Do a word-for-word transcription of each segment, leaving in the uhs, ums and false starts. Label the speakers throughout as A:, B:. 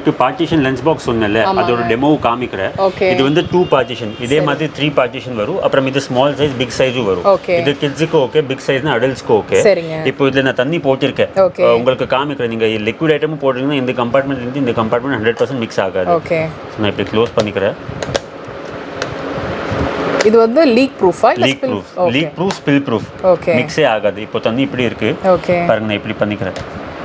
A: உங்களுக்கு partition lunch box சொன்னல அதோட டெமோ காமிக்கிறேன் இது வந்து two பார்ட்டிஷன் இதே மாதிரி three பார்ட்டிஷன் வரும் அப்புறம் இது ஸ்மால் சைஸ் பிக் சைஸும் வரும் இது கிட்ஸ்க்கு ஓகே பிக் சைஸ்னா அடல்ட்ஸ்க்கு ஓகே இப்போ இதுல நான் தண்ணி போட்டிருக்கேன் உங்களுக்கு காமிக்கிறேன் நீங்க லிக்விட் ஐட்டம் போடுறீங்கன்னா இந்த கம்பார்ட்மென்ட் இருந்து இந்த compartment one hundred percent mix ஆகாது ஓகே நான் இப்படி க்ளோஸ் பண்ணிக்கிறேன்
B: இது வந்து லீக் ப்ரூஃபா இல்ல
A: leak proof leak proof spill proof
B: okay
A: மிக்ஸே ஆகாது இப்போ தண்ணி இப்படி இருக்கு
B: ஓகே
A: பாருங்க நான் இப்படி பண்ணிக்கிறேன்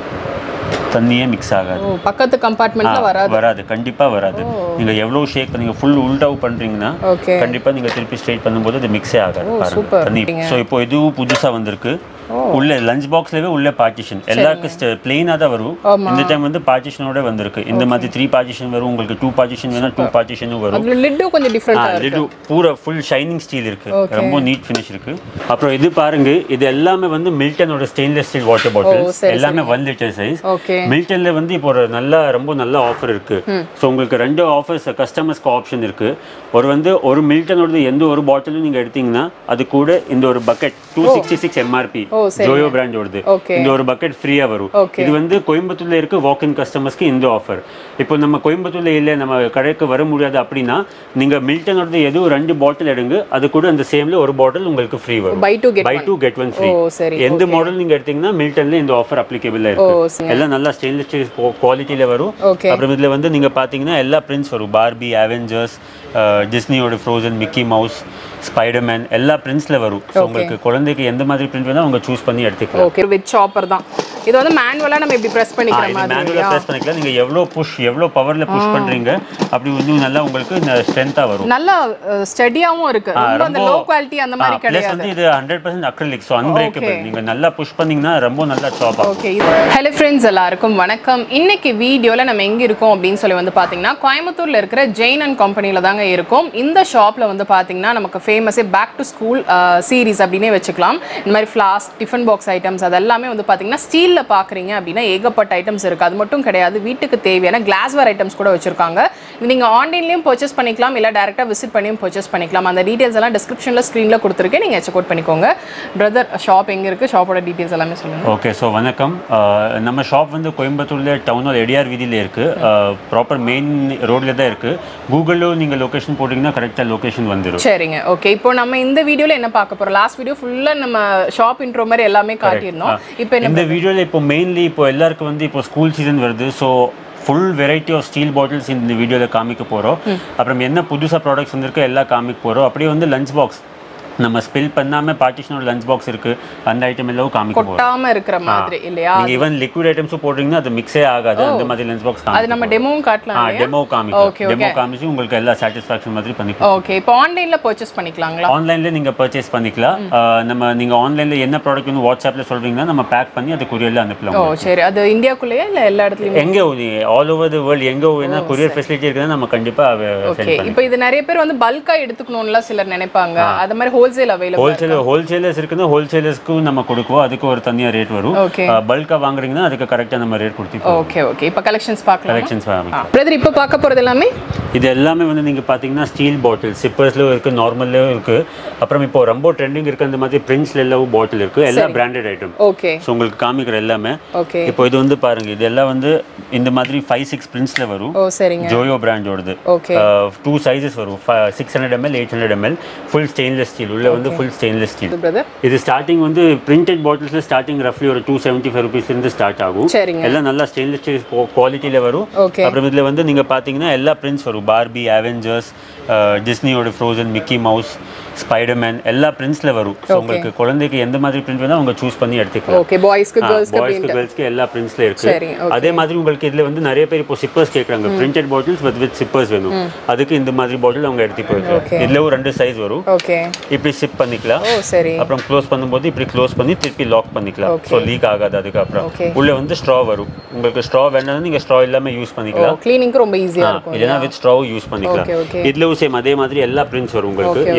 A: தண்ணியே மிக்ஸ் ஆகாது
B: ஓ பக்கத்து கம்பார்ட்மென்ட்ல வராது
A: வராது கண்டிப்பா வராது நீங்க எவ்வளவு ஷேக் பண்ணீங்க ஃபுல் உல்டாவ் பண்றீங்கன்னா கண்டிப்பா நீங்க திருப்பி ஸ்ட்ரைட் பண்ணும்போது அது மிக்ஸே ஆகாது பாருங்க தண்ணி சோ இப்போ இது புதுசா வந்திருக்கு உள்ள லஞ்ச் பாக்ஸ்லவே உள்ள பார்ட்டிஷன் எல்லாருக்கு ப்ளைனா தான் வரும் இந்த டைம் வந்து பார்ட்டிஷனோட வந்திருக்கு இந்த மாதிரி three பார்ட்டிஷன் வரும் உங்களுக்கு two பார்ட்டிஷன் வேணா two பார்ட்டிஷனும் வரும்
B: அதுல லிட் கொஞ்சம் டிஃபரண்டா இருக்கு
A: லிட் பூரா ফুল ஷைனிங் ஸ்டீல் இருக்கு ரொம்ப நீட் ஃபினிஷ் இருக்கு அப்புறம் இது பாருங்க இது எல்லாமே வந்து மில்டனோட ஸ்டெயின்லெஸ் ஸ்டீல் வாட்டர் பாட்டில்ஸ் எல்லாமே one லிட்டர் சைஸ் மில்டன்ல வந்து இப்போ ஒரு நல்ல ரொம்ப நல்ல ஆஃபர் இருக்கு சோ உங்களுக்கு ரெண்டு ஆஃபர்ஸ் கஸ்டமர்ஸ்க்கு ஆப்ஷன் இருக்கு ஒரு வந்து ஒரு மில்டனோட எந்த ஒரு பாட்டிலும் நீங்க எடுத்தீங்கன்னா அது கூட இந்த ஒரு bucket two sixty-six M R P Joyo brand ஓடுது இந்த ஒரு பக்கெட் ஃப்ரீயா வரும் இது வந்து கோயம்புத்தூர்ல இருக்க வாக் இன் கஸ்டமர்ஸ்க்கு இந்த ஆஃபர் இப்போ நம்ம கோயம்புத்தூர்ல இல்ல நம்ம கடைக்கு வர முடியாது அப்படினா நீங்க மில்டனோட ஏதோ ரெண்டு பாட்டில் எடுங்க அது கூட அந்த சேம்ல ஒரு பாட்டில் உங்களுக்கு ஃப்ரீ வரும் buy two get one free எந்த மாடல் நீங்க எடுத்தீங்கன்னா மில்டன்ல இந்த ஆஃபர் அப்ளிகேபிளா இருக்கு எல்லாம் நல்ல ஸ்டெயின்லெஸ் ஸ்டீல் குவாலிட்டில வரும் அப்புறம் இதுல வந்து நீங்க பாத்தீங்கன்னா எல்லா பிரிண்ட்ஸ் வரும் பார்பி அவெஞ்சர்ஸ் டிஸ்னியோட ஃப்ரோசன் மிக்கி மவுஸ் ஸ்பைடர்மேன் எல்லா பிரிண்ட்ஸ்ல வரும் உங்களுக்கு குழந்தைக்கு எந்த மாதிரி பிரிண்ட் வேணா அவங்க சூஸ் பண்ணி எடுத்துக்கலாம்
B: ஓகே வித் சாப்பர் தான் இது வந்து மேனுவலா நம்ம இப்படி பிரஸ் பண்ணிக்கிற மாதிரி
A: மேனுவலா பிரஸ் பண்ணிக்கலாம் நீங்க எவ்வளவு புஷ் எவ்வளவு பவர்ல புஷ் பண்றீங்க அப்படி வந்து நல்லா உங்களுக்கு ஸ்ட்ரெngthா வரும்
B: நல்ல ஸ்டடியாவும் இருக்கு ரொம்ப அந்த லோ குவாலிட்டி அந்த மாதிரி கிடையாது
A: ப்ளஸ் வந்து இது one hundred percent acrylic so unbreakable நீங்க நல்லா புஷ் பண்ணீங்கன்னா ரொம்ப நல்லா சாப் ஆகும்
B: ஓகே ஹலோ फ्रेंड्स எல்லாருக்கும் வணக்கம் இன்னைக்கு வீடியோல நம்ம எங்க இருக்கோம் அப்படினு சொல்லி வந்து பாத்தீங்கன்னா கோயம்புத்தூர்ல இருக்கிற ஜெயின் அண்ட் கம்பெனில தாங்க இருக்கோம் இந்த ஷாப்ல வந்து பாத்தீங்கன்னா நமக்கு ஃபேமஸே பேக் டு ஸ்கூல் சீரிஸ் அப்படினே வெச்சுக்கலாம் இந்த மாதிரி ஃப்ளாஸ்க் டிஃபன் பாக்ஸ் ஐட்டம்ஸ் அதெல்லாம் வந்து பாத்தீங்கன்னா ஸ்டீல் பாக்குறீங்க அப்படினா ஏகப்பட்ட ஐட்டம்ஸ் இருக்கு அது மட்டும் கிடையாது வீட்டுக்கு தேவையான கிளாஸ்வேர் ஐட்டம்ஸ் கூட வச்சிருக்காங்க இது நீங்க ஆன்லைன்லயும் பர்ச்சேஸ் பண்ணிக்கலாம் இல்ல டைரக்டா விசிட் பண்ணியும் பர்ச்சேஸ் பண்ணிக்கலாம் அந்த டீடைல்ஸ் எல்லாம் டிஸ்கிரிப்ஷன்ல ஸ்கிரீன்ல கொடுத்திருக்கேன் நீங்க செக் அவுட் பண்ணிக்கோங்க பிரதர் ஷாப் எங்க இருக்கு ஷாப்போட டீடைல்ஸ் எல்லாமே சொல்லுங்க
A: ஓகே சோ வணக்கம் நம்ம ஷாப் வந்து கோயம்புத்தூர்ல டவுன்ல எடிஆர் வீதியில இருக்கு ப்ராப்பர் மெயின் ரோட்ல தான் இருக்கு கூகுள்ல நீங்க லொகேஷன் போடுறீங்கன்னா கரெக்ட்டா லொகேஷன் வந்துரும்
B: சரிங்க ஓகே இப்போ நம்ம இந்த வீடியோல என்ன பார்க்க போறோம் லாஸ்ட் வீடியோ ஃபுல்லா நம்ம ஷாப் இன்ட்ரோ மாதிரி எல்லாமே காட்டியிருந்தோம் இப்போ
A: இந்த வீடியோல இப்போ மெயின்லி இப்போ எல்லாருக்கும் வந்து இப்போ ஸ்கூல் சீசன் வருது so full variety of steel bottles இந்த வீடியோவில் காமிக்க போகிறோம் அப்புறம் என்ன புதுசாக ப்ராடக்ட்ஸ் வந்திருக்கு எல்லாம் காமிக்க போகிறோம் அப்படியே வந்து லஞ்ச் பாக்ஸ் நம்ம ஸ்பில் பண்ணாம பார்ட்டிஷனோட லஞ்ச் பாக்ஸ் இருக்கு அந்த ஐட்டம் எல்லாம் காமிக்க போறோம்
B: கொட்டாம இருக்கிற மாதிரி இல்லையா
A: நீங்க ஈவன் லிக்விட் ஐட்டம்ஸ் போடுறீங்கன்னா அது மிக்ஸே ஆகாது அந்த மாதிரி லஞ்ச் பாக்ஸ் காமிக்க
B: அது நம்ம டெமோவும் காட்டலாம்
A: ஆ டெமோ காமிக்கலாம் டெமோ காமிச்சு உங்களுக்கு எல்லா சாட்டிஸ்ஃபேக்ஷன் மாதிரி பண்ணிக்கலாம்
B: ஓகே இப்போ ஆன்லைன்ல பர்ச்சேஸ் பண்ணிக்கலாங்களா
A: ஆன்லைன்ல நீங்க பர்ச்சேஸ் பண்ணிக்கலாம் நம்ம நீங்க ஆன்லைன்ல என்ன ப்ராடக்ட் வந்து வாட்ஸ்அப்ல சொல்றீங்கன்னா நம்ம பேக் பண்ணி அது courierல அனுப்பலாம்
B: ஓ சரி அது இந்தியாக்குள்ளேயே இல்ல எல்லா இடத்துலயும்
A: எங்க ஆல் ஓவர் தி வேர்ல்ட் எங்க வேணா courier ஃபெசிலிட்டி இருக்குன்னா நம்ம கண்டிப்பா சென்ட் பண்ணலாம்
B: இப்போ இது நிறைய பேர் வந்து பல்கா எடுத்துக்கணும்ல சிலர் நினைப்பாங்க அது மாதிரி ஹோல்சேல் அவேலபிள்
A: ஹோல்சேலர்ஸ் இருக்குன்னா ஹோல்சேலர்ஸ்க்கு நம்ம கொடுக்குவோம் அதுக்கு ஒரு தனியா ரேட் வரும் பல்கா வாங்குறீங்கன்னா அதுக்கு கரெக்ட்டா நம்ம ரேட் கொடுத்துப்போம்
B: ஓகே ஓகே இப்போ கலெக்ஷன்ஸ் பார்க்கலாம்
A: கலெக்ஷன்ஸ் பார்க்கலாம்
B: பிரதர் இப்போ பார்க்க போறது எல்லாமே
A: இது எல்லாமே வந்து நீங்க பாத்தீங்கன்னா ஸ்டீல் பாட்டில் சிப்பர்ஸ்ல இருக்கு நார்மல்ல இருக்கு அப்புறம் இப்போ ரொம்ப ட்ரெண்டிங் இருக்கு அந்த மாதிரி பிரிண்ட்ஸ்ல எல்லாம் பாட்டில் இருக்கு எல்லா பிராண்டட் ஐட்டம்
B: ஓகே
A: சோ உங்களுக்கு காமிக்கிற எல்லாமே
B: ஓகே
A: இப்போ இது வந்து பாருங்க இது எல்லாம் வந்து இந்த மாதிரி five six பிரிண்ட்ஸ்ல வரும்
B: ஓ சரிங்க
A: ஜோயோ பிராண்டோடது
B: ஓகே
A: டூ சைஸஸ் வரும் six hundred milliliters eight hundred milliliters full stainless steel உள்ள வந்து ஃபுல் ஸ்டெயின்லெஸ் ஸ்டீல் இது ஸ்டார்டிங் வந்து பிரிண்டட் பாட்டில்ஸ்ல ஸ்டார்டிங் ரஃப்லி ஒரு two seventy-five rupees இருந்து ஸ்டார்ட் ஆகும் எல்லாம் நல்ல ஸ்டெயின்லெஸ் ஸ்டீல் குவாலிட்டில வரும் அப்புறம் இதுல வந்து நீங்க பாத்தீங்கன்னா எல்லா பிரிண்ட்ஸ் வரும் பார்பி அவெஞ்சர்ஸ் டிஸ்னியோட ஃப்ரோசன் மிக்கி மவுஸ் ஸ்பைடர்மேன் எல்லா பிரிண்ட்ஸ்ல வரும் சோ உங்களுக்கு குழந்தைக்கு எந்த மாதிரி பிரிண்ட் வேணா அவங்க சூஸ் பண்ணி எடுத்துக்கலாம்
B: ஓகே பாய்ஸ்க்கு गर्ल्ஸ்க்கு
A: பாய்ஸ்க்கு गर्ल्ஸ்க்கு எல்லா பிரிண்ட்ஸ்ல இருக்கு அதே மாதிரி உங்களுக்கு இதுல வந்து நிறைய பேர் இப்போ சிப்பர்ஸ் கேக்குறாங்க printed bottles with with sippers வேணும் அதுக்கு இந்த மாதிரி பாட்டில் அவங்க எடுத்து போயிடுறாங்க இதுல ஒரு ரெண்டு சைஸ் வரும்
B: ஓகே
A: இப்படி சிப் பண்ணிக்கலாம்
B: ஓ சரி
A: அப்புறம் க்ளோஸ் பண்ணும்போது இப்படி க்ளோஸ் பண்ணி திருப்பி லாக் பண்ணிக்கலாம் சோ லீக் ஆகாது அதுக்கு அப்புறம் உள்ள வந்து ஸ்ட்ரா வரும் உங்களுக்கு ஸ்ட்ரா வேணும்னா நீங்க ஸ்ட்ரா இல்லாம யூஸ் பண்ணிக்கலாம்
B: க்ளீனிங்க்கு ரொம்ப ஈஸியா இருக்கும்
A: இல்லனா வித் ஸ்ட்ரா யூஸ் பண்ணிக்கலாம் இதுல சேம் அதே மாதிரி எல்லா பிரிண்ட்ஸ் வரும் உங்களுக்கு எந்த பிரிண்ட்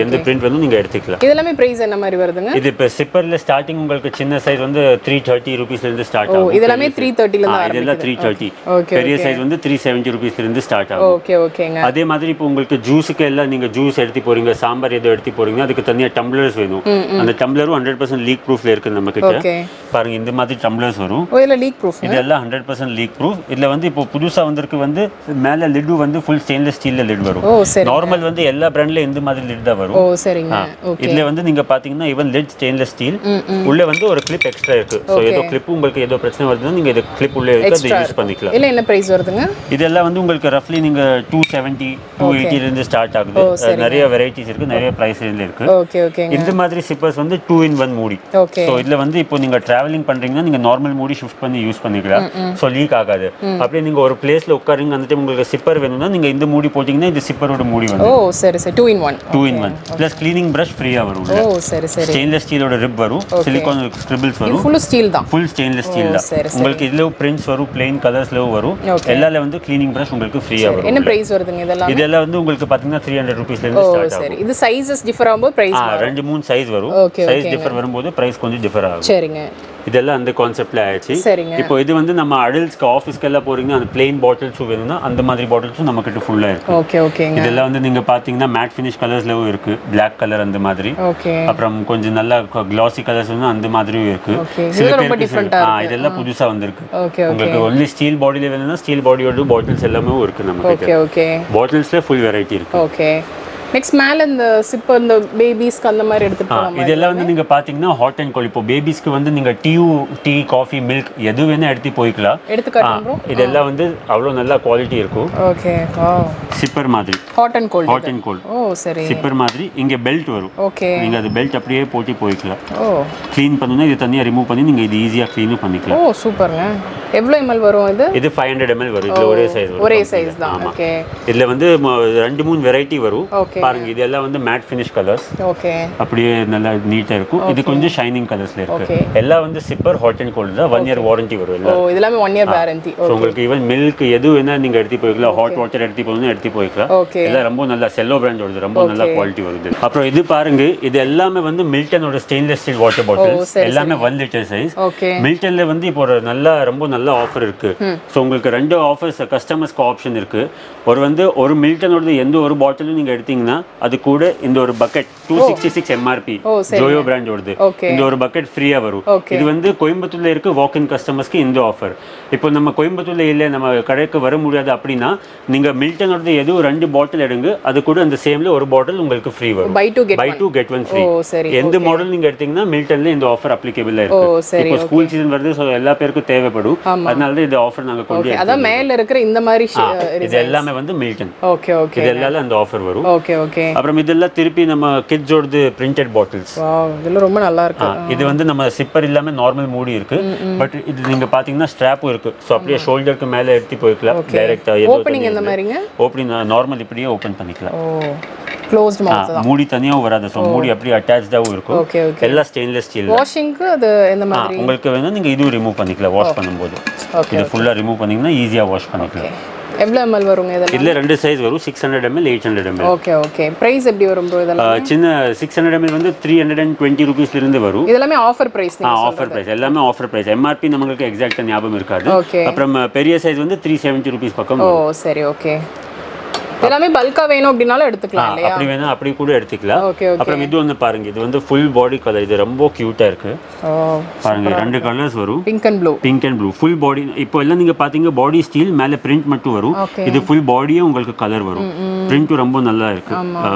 A: வேணும் நீங்க எடுத்துக்கலாம்.
B: இதெல்லாம் பிரைஸ் என்ன மாதிரி வருதுங்க?
A: இது இப்ப சிப்பர்ல ஸ்டார்டிங் உங்களுக்கு சின்ன சைஸ் வந்து three thirty rupees ல இருந்து ஸ்டார்ட் ஆகும்.
B: இதெல்லாம் three thirty ல இருந்து ஆரம்பிக்குது.
A: இதெல்லாம் three thirty. பெரிய சைஸ் வந்து three seventy rupees ல இருந்து ஸ்டார்ட் ஆகும்.
B: ஓகே ஓகேங்க.
A: அதே மாதிரி இப்போ உங்களுக்கு ஜூஸ்க்கு எல்லாம் நீங்க ஜூஸ் எடுத்து போறீங்க, சாம்பார் ஏதோ எடுத்து போறீங்க, அதுக்கு தனியா டம்ளர்ஸ் வேணும். அந்த டம்ளரும் one hundred percent லீக் ப்ரூஃப்ல இருக்கு நம்ம கிட்ட. பாருங்க இந்த மாதிரி டம்ளர்ஸ் வரும்.
B: ஓ இதெல்லாம் லீக் ப்ரூஃப்.
A: இதெல்லாம் one hundred percent leak proof. இதுல வந்து இப்போ புதுசா வந்திருக்கு வந்து மேல லிட் வந்து ஃபுல் ஸ்டெயின்லெஸ் ஸ்டீல்ல லிட் வரும். நார்மல் வந்து எல்லா பிராண்ட்ல இந்த மாதிரி லிட் தான் வரும்.
B: ஓ சரிங்க. ஓகே.
A: இதுல வந்து நீங்க பாத்தீங்கன்னா ஈவன் லிட் ஸ்டெயின்லெஸ் ஸ்டீல். உள்ள வந்து ஒரு கிளிப் எக்ஸ்ட்ரா இருக்கு. சோ ஏதோ கிளிப் உங்களுக்கு ஏதோ பிரச்சனை வருதுன்னா நீங்க இந்த கிளிப் உள்ள எடுத்து அதை யூஸ் பண்ணிக்கலாம்.
B: இல்ல என்ன பிரைஸ் வருதுங்க?
A: இதெல்லாம் வந்து உங்களுக்கு ரஃப்லி நீங்க two seventy two eighty ல இருந்து ஸ்டார்ட் ஆகுது. நிறைய வெரைட்டிஸ் இருக்கு, நிறைய பிரைஸ் ரேஞ்சில இருக்கு.
B: ஓகே ஓகேங்க.
A: இந்த மாதிரி சிப்பர்ஸ் வந்து two in one மூடி. சோ இதுல வந்து இப்போ நீங்க டிராவலிங் பண்றீங்கன்னா நீங்க நார்மல் மூடி ஷிஃப்ட் பண்ணி யூஸ் பண்ணிக்கலாம். சோ லீக் ஆகாது. அப்படியே நீங்க ஒரு பிளேஸ்ல உட்காருங்க, அந்த டைம் உங்களுக்கு சிப்பர் வேணும்னா நீங்க இந்த மூடி போட்டீங்கன்னா இது சிப்பரோட மூடி வந்து.
B: ஓ சரி சரி two in one.
A: two in one plus cleaning brush ஃப்ரீயா வரும்.
B: ஓ சரி சரி.
A: ஸ்டெயின்லெஸ் ஸ்டீலோட ரிப் வரும், சிலிகான் ஸ்கிரிபிள்ஸ் வரும்.
B: ஃபுல் ஸ்டீல் தான்.
A: ஃபுல் ஸ்டெயின்லெஸ் ஸ்டீல் தான். உங்களுக்கு இதுல பிரிண்ட்ஸ் வரும், ப்ளைன் கலர்ஸ்ல வரும். எல்லால வந்து க்ளீனிங் பிரஷ் உங்களுக்கு ஃப்ரீயா வரும்.
B: என்ன பிரைஸ் வருதுங்க இதெல்லாம்?
A: இதெல்லாம் வந்து உங்களுக்கு பாத்தீங்கன்னா three hundred rupees ல இருந்து ஸ்டார்ட் ஆகும்.
B: சரி. இது சைஸஸ் டிஃபர் ஆகும்போது பிரைஸ்
A: ஆ ரெண்டு மூணு சைஸ் வரும். சைஸ் டிஃபர் வரும்போது பிரைஸ் கொஞ்சம் டிஃபர் ஆகும்.
B: சரிங்க.
A: இதெல்லாம் அந்த கான்செப்ட்ல ஆயிடுச்சு. இப்போ இது வந்து நம்ம அடல்ட்ஸ்க்கு ஆஃபீஸ்க்கு எல்லாம் போறீங்கன்னா அந்த பிளெயின் பாட்டில்ஸ் வேணும்னா அந்த மாதிரி பாட்டில்ஸும் நம்ம கிட்ட ஃபுல்லா இருக்கு.
B: ஓகே ஓகேங்க.
A: இதெல்லாம் வந்து நீங்க பாத்தீங்கன்னா மேட் ஃபினிஷ் கலர்ஸ்லவும் இருக்கு, Black கலர் அந்த மாதிரி.
B: ஓகே.
A: அப்புறம் கொஞ்சம் நல்லா glossy கலர்ஸ் வந்து அந்த மாதிரியும் இருக்கு.
B: இது ரொம்ப டிஃபரண்டா இருக்கு.
A: இதெல்லாம் புதுசா வந்திருக்கு.
B: Okay okay.
A: உங்களுக்கு ஒன்லி ஸ்டீல் பாடில வேணும்னா ஸ்டீல் பாடியோட பாட்டில்ஸ் எல்லாமே இருக்கு நம்ம கிட்ட.
B: Okay okay.
A: பாட்டில்ஸ்ல ஃபுல் வெரைட்டி இருக்கு.
B: ஓகே. நெக்ஸ்ட் மேல இந்த சிப்பர் இந்த பேபிஸ்க்கு அந்த மாதிரி எடுத்துட்டு போலாம்.
A: இதெல்லாம் வந்து நீங்க பாத்தீங்கன்னா ஹாட் அண்ட் கோல்ட். இப்போ பேபிஸ்க்கு வந்து நீங்க டீ டீ காஃபி மில்க் எது வேணா எடுத்து போய்க்கலாம்.
B: எடுத்து காட்டுங்க ப்ரோ.
A: இதெல்லாம் வந்து அவ்வளவு நல்ல குவாலிட்டி இருக்கும்.
B: ஓகே. வாவ்.
A: சிப்பர் மாதிரி
B: hot and cold.
A: Hot and cold.
B: ஓ சரி.
A: சிப்பர் மாதிரி இங்க பெல்ட் வரும்.
B: ஓகே.
A: நீங்க அது பெல்ட் அப்படியே போட்டு போய்க்கலாம்.
B: ஓ. க்ளீன்
A: பண்ணனும், இது தனியா ரிமூவ் பண்ணி நீங்க இது ஈஸியா க்ளீன் பண்ணிக்கலாம்.
B: ஓ சூப்பர்ங்க. எவ்வளவு ml வரும் இது?
A: இது five hundred milliliters வரும். இது ஒரே சைஸ் வரும்.
B: ஒரே சைஸ் தான். ஓகே.
A: இதுல வந்து ரெண்டு மூணு வெரைட்டி வரும். பாருங்க இதெல்லாம் வந்து மேட் ஃபினிஷ் கலர்ஸ்.
B: ஓகே.
A: அப்படியே நல்லா நீட்டா இருக்கும். இது கொஞ்சம் ஷைனிங் கலர்ஸ்ல இருக்கு. எல்லாம் வந்து சிப்பர் ஹாட் அண்ட் கோல்ட் தான். one year வாரண்டி வரும் எல்லாம்.
B: ஓ இதெல்லாம் one year வாரண்டி.
A: சோ உங்களுக்கு ஈவன் மில்க் எது வேணா நீங்க எடுத்து போய்க்கலாம். ஹாட் வாட்டர் எடுத்து போறதுனா எடுத்து போய்க்கலாம். எல்லாம் ரொம்ப நல்ல செல்லோ பிராண்ட் வருது. ரொம்ப நல்ல குவாலிட்டி வருது. அப்புறம் இது பாருங்க, இது எல்லாமே வந்து மில்டனோட ஸ்டெயின்லெஸ் ஸ்டீல் வாட்டர் பாட்டில்ஸ். எல்லாமே one liter சைஸ். மில்டன்ல வந்து இப்போ ஒரு நல்ல ரொம்ப நல்ல ஆஃபர் இருக்கு. சோ உங்களுக்கு ரெண்டு ஆஃபர்ஸ் கஸ்டமர்ஸ்க்கு ஆப்ஷன் இருக்கு. ஒரு வந்து ஒரு மில்டனோட எந்த ஒரு பாட்டிலும் நீங்க எடுத்தீங்கன்னா அது கூட இந்த ஒரு bucket two sixty-six M R P Joyo brand வருது. இந்த ஒரு பக்கெட் ஃப்ரீயா வரும். இது வந்து கோயம்புத்தூர்ல இருக்கு வாக் இன் கஸ்டமர்ஸ்க்கு இந்த ஆஃபர். இப்போ நம்ம கோயம்புத்தூர்ல இல்ல நம்ம கடைக்கு வர முடியாது அப்படின்னா நீங்க மில்டனோட ஏதோ ரெண்டு பாட்டில் எடுங்க, அது கூட அந்த சேம்ல ஒரு பாட்டில் உங்களுக்கு ஃப்ரீ வரும்.
B: Buy two get
A: buy two get one free. எந்த மாடல் நீங்க எடுத்தீங்கன்னா மில்டன்ல இந்த ஆஃபர் அப்ளிகேபிளா இருக்கு. இப்போ ஸ்கூல் சீசன் வருது, சோ எல்லா பேருக்கும் தேவைப்படும். அதனால தான் இந்த ஆஃபர் நாங்க கொண்டு
B: வரோம். அத மேல இருக்கிற இந்த மாதிரி
A: இது எல்லாமே வந்து மில்டன்.
B: Okay okay.
A: இது எல்லால அந்த ஆஃபர் வரும்.
B: Okay okay.
A: அப்புறம் இதெல்லாம் திருப்பி நம்ம கிட்ஸோட பிரிண்டட் பாட்டில்ஸ்.
B: வாவ் இதெல்லாம் ரொம்ப நல்லா இருக்கு.
A: இது வந்து நம்ம சிப்பர் இல்லாம நார்மல் மூடி இருக்கு. பட் இது நீங்க பாத்தீங்கன்னா ஸ்ட்ராப்பும் இருக்கு. சோ அப்படியே ஷோல்டருக்கு மேல எடுத்து போய்க்கலாம். டைரக்ட்டா
B: ஓபனிங் இந்த மாதிரிங்க.
A: ஓபனிங் நார்மல் இப்படியே ஓபன் பண்ணிக்கலாம்.
B: ஓ க்ளோஸ்ட் மவுத் தான்.
A: மூடி தனியா வராது. சோ மூடி அப்படியே அட்டாச்ச்டாவும் இருக்கும்.
B: Okay okay.
A: எல்லாம் ஸ்டெயின்லெஸ் ஸ்டீல்.
B: வாஷிங்க்கு அது இந்த மாதிரி
A: உங்களுக்கு வேணும் நீங்க இது ரிமூவ் பண்ணிக்கலாம் வாஷ் பண்ணும்போது. இது ஃபுல்லா ரிமூவ் பண்ணீங்கன்னா ஈஸியா வாஷ் பண்ணிக்கலாம்.
B: எவ்வளவு ml வருங்க இதெல்லாம்?
A: இதுல ரெண்டு சைஸ் வரும், six hundred milliliters eight hundred milliliters.
B: Okay okay. Price எப்படி வரும் ப்ரோ இதெல்லாம்?
A: சின்ன six hundred milliliters வந்து three hundred twenty rupees ல இருந்து வரும்.
B: இதெல்லாம் ஆஃபர் பிரைஸ் நீங்க சொல்றது?
A: ஆஃபர் பிரைஸ் எல்லாமே offer price. M R P நமக்கு எக்ஸாக்ட்டா ஞாபகம் இருக்காது. அப்புறம் பெரிய சைஸ் வந்து three seventy rupees பக்கம் வரும்.
B: ஓ சரி ஓகே. எல்லாமே பல்கா வேணும் அப்படினாலும் எடுத்துக்கலாம் இல்லையா?
A: அப்படி வேணா அப்படி கூட எடுத்துக்கலாம்.
B: Okay okay.
A: அப்புறம் இது வந்து பாருங்க, இது வந்து ஃபுல் பாடி கலர். இது ரொம்ப கியூட்டா இருக்கு.
B: ஓ
A: பாருங்க ரெண்டு கலர்ஸ் வரும்.
B: Pink and blue.
A: Pink and blue full body. இப்போ எல்லாம் நீங்க பாத்தீங்க பாடி ஸ்டீல் மேல பிரிண்ட் மட்டும் வரும். இது ஃபுல் பாடியே உங்களுக்கு கலர் வரும். பிரிண்ட் ரொம்ப நல்லா இருக்கு.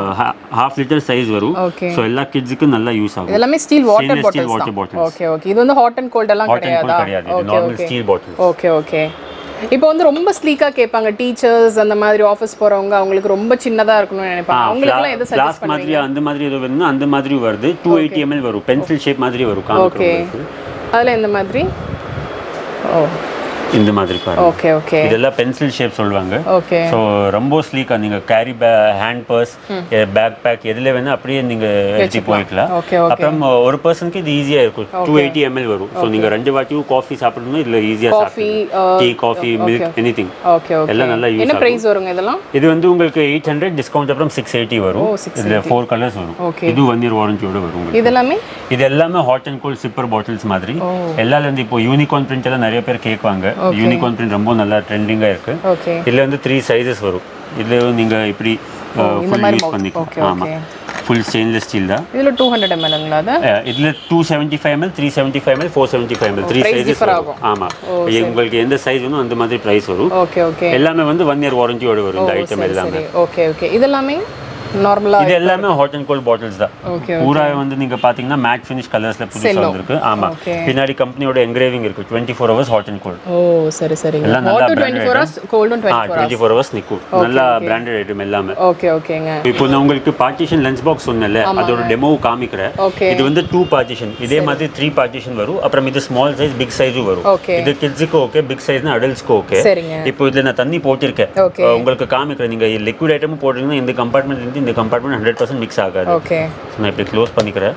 A: half liter சைஸ் வரும். சோ எல்லா கிட்ஸ்க்கு நல்லா யூஸ் ஆகும்.
B: எல்லாமே steel water bottles. Okay okay. இது வந்து ஹாட் அண்ட் கோல்ட் எல்லாம் கிடையாதா?
A: இது normal steel bottle.
B: Okay okay. இப்போ வந்து ரொம்ப ஸ்லீக்கா கேட்பாங்க டீச்சர்ஸ் அந்த மாதிரி ஆபீஸ் போறவங்க, அவங்களுக்கு ரொம்ப சின்னதா இருக்கணும்னு நினைப்பாங்க. அவங்களுக்கு எல்லாம் எது சஜஸ்ட் பண்ணுவீங்க?
A: மாதிரி அந்த மாதிரி ஏதோ வேணும்னா அந்த மாதிரி வருது. two eighty milliliters வரும். பென்சில் ஷேப் மாதிரி வரும்.
B: ஓகே. அதுல எந்த மாதிரி? ஓ
A: இந்த மாதிரி பாருங்க.
B: Okay okay.
A: இதெல்லாம் பென்சில் ஷேப் சொல்லுவாங்க.
B: ஓகே.
A: சோ ரொம்ப ஸ்லீக்கா நீங்க carry hand purse bag bag எதுல வேணா அப்படியே நீங்க எடுத்து போய்க்கலாம். அப்புறம் ஒரு பர்சனுக்கு இது ஈஸியா இருக்கும். two eighty milliliters வரும். சோ நீங்க ரெண்டு வாட்டியும் காஃபி சாப்பிடணும் இல்ல ஈஸியா சாப்பிடலாம். Tea coffee milk anything.
B: Okay okay.
A: எல்லாம் நல்லா யூஸ் ஆகும்.
B: என்ன பிரைஸ் வருங்க இதெல்லாம்?
A: இது வந்து உங்களுக்கு eight hundred டிஸ்கவுண்ட் அப்புறம் six eighty வரும். இதுல four கலர்ஸ் வரும். இது one year வாரண்டியோட வரும்.
B: இதெல்லாம்
A: இது எல்லாமே hot and cold sipper bottles மாதிரி. எல்லால இருந்து இப்போ யூனிகார்ன் பிரிண்ட் எல்லாம் நிறைய பேர் கேக்குவாங்க. யூனிகார்ன் பிரிண்ட் ரொம்ப நல்லா ட்ரெண்டிங்கா இருக்கு. இதுல வந்து three சைஸஸ் வரும். இதுல நீங்க இப்படி ஃபுல் யூஸ் பண்ணிக்கலாம். ஆமா. ஃபுல் ஸ்டெயின்லெஸ் ஸ்டீல் தான். இதுல two hundred milliliters அத? இதுல two seventy-five milliliters, three seventy-five milliliters, four seventy-five milliliters three sizes வரும். ஆமா. உங்களுக்கு எந்த சைஸ் வேணும் அந்த மாதிரி பிரைஸ் வரும்.
B: Okay okay.
A: எல்லாமே வந்து one year வாரண்டியோட வரும் இந்த ஐட்டம் எல்லாமே.
B: Okay okay. இதெல்லாம் நார்மலா
A: இது எல்லாமே ஹாட் அண்ட் கோல்ட் பாட்டில்ஸ் தான். பூரா வந்து நீங்க பாத்தீங்கன்னா மேட் ஃபினிஷ் கலர்ஸ்ல புதுசா வந்திருக்கு. ஆமா. பின்னாடி கம்பெனியோட என்கிரேவிங் இருக்கு. twenty-four hours hot and cold.
B: ஓ சரி சரி.
A: ஹாட்
B: twenty-four hours கோல்டும் twenty-four hours.
A: twenty-four hours நிக்கும். நல்ல பிராண்டட் ஐட்டம் எல்லாமே.
B: ஓகே ஓகேங்க.
A: இப்போ நான் உங்களுக்கு பார்ட்டிஷன் லஞ்ச் பாக்ஸ் சொன்னேன்ல அதோட டெமோ காமிக்கிறேன். இது வந்து two பார்ட்டிஷன். இதே மாதிரி three பார்ட்டிஷன் வரும். அப்புறம் இது ஸ்மால் சைஸ் பிக் சைஸும் வரும். இது கிட்ஸ்க்கு ஓகே, பிக் சைஸ்னா அடல்ட்ஸ்க்கு ஓகே. இப்போ இதுல நான் தண்ணி போட்டிருக்கேன். உங்களுக்கு காமிக்கிறேன். நீங்க லிக்விட் ஐட்டம் போடுறீங்கன்னா இந்த கம்பார்ட்மெண்ட் இருந்து இந்த compartment one hundred percent mix ஆகாது. ஓகே. நான் இப்படி க்ளோஸ் பண்ணிக்கிறேன்.